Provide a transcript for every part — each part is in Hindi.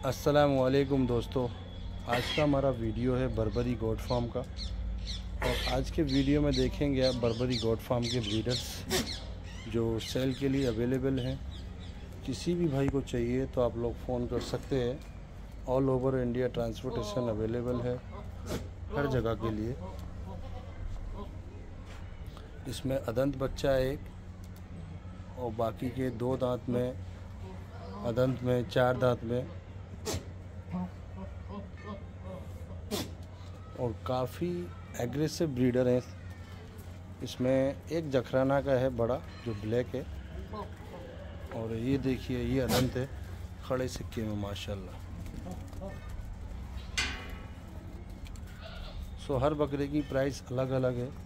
अस्सलामुअलैकुम दोस्तों, आज का हमारा वीडियो है बर्बरी गोट फार्म का। और आज के वीडियो में देखेंगे आप बर्बरी गोट फार्म के ब्रीडर्स जो सेल के लिए अवेलेबल हैं। किसी भी भाई को चाहिए तो आप लोग फ़ोन कर सकते हैं। All over India transportation available है हर जगह के लिए। इसमें अदंत बच्चा है एक, और बाकी के 2 दांत में, अदंत में 4 दांत में, और काफ़ी एग्रेसिव ब्रीडर हैं। इसमें एक जखराना का है बड़ा जो ब्लैक है, और ये देखिए ये अदंत है खड़े सिक्के में माशाल्लाह। सो हर बकरे की प्राइस अलग अलग है।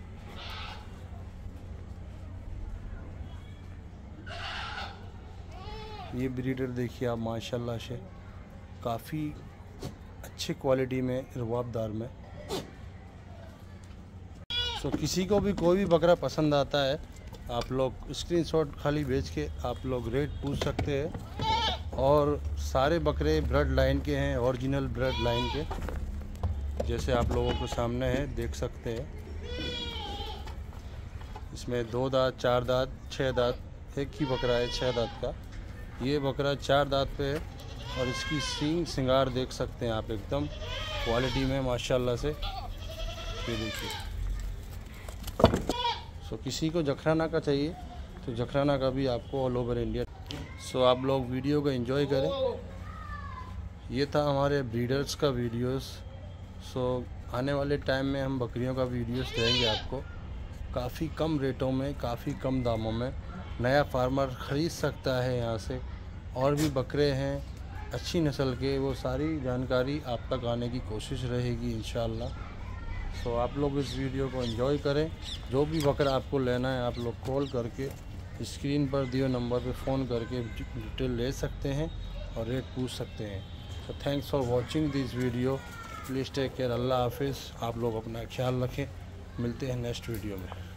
ये ब्रीडर देखिए आप माशाल्लाह से काफ़ी अच्छी क्वालिटी में, रुआबदार में। सो किसी को भी कोई भी बकरा पसंद आता है, आप लोग स्क्रीनशॉट खाली भेज के आप लोग रेट पूछ सकते हैं। और सारे बकरे ब्लड लाइन के हैं, ओरिजिनल ब्लड लाइन के, जैसे आप लोगों को सामने है देख सकते हैं। इसमें 2 दांत, 4 दांत, 6 दांत, एक ही बकरा है 6 दांत का। ये बकरा 4 दांत पे है, और इसकी सींग सिंगार देख सकते हैं आप एकदम क्वालिटी में माशाल्लाह से। ये देखिए। सो किसी को जखराना का चाहिए तो जखराना का भी आपको ऑल ओवर इंडिया। सो आप लोग वीडियो को एंजॉय करें। ये था हमारे ब्रीडर्स का वीडियोस। सो आने वाले टाइम में हम बकरियों का वीडियोस देंगे आपको काफ़ी कम रेटों में, काफ़ी कम दामों में। नया फार्मर ख़रीद सकता है यहाँ से। और भी बकरे हैं अच्छी नस्ल के, वो सारी जानकारी आप तक आने की कोशिश रहेगी इंशाअल्लाह। सो आप लोग इस वीडियो को एंजॉय करें। जो भी बकरा आपको लेना है आप लोग कॉल करके स्क्रीन पर दिए नंबर पे फ़ोन करके डिटेल ले सकते हैं और रेट पूछ सकते हैं। So thanks for watching this video. Please take care. अल्लाह हाफिज़। आप लोग अपना ख्याल रखें। मिलते हैं नेक्स्ट वीडियो में।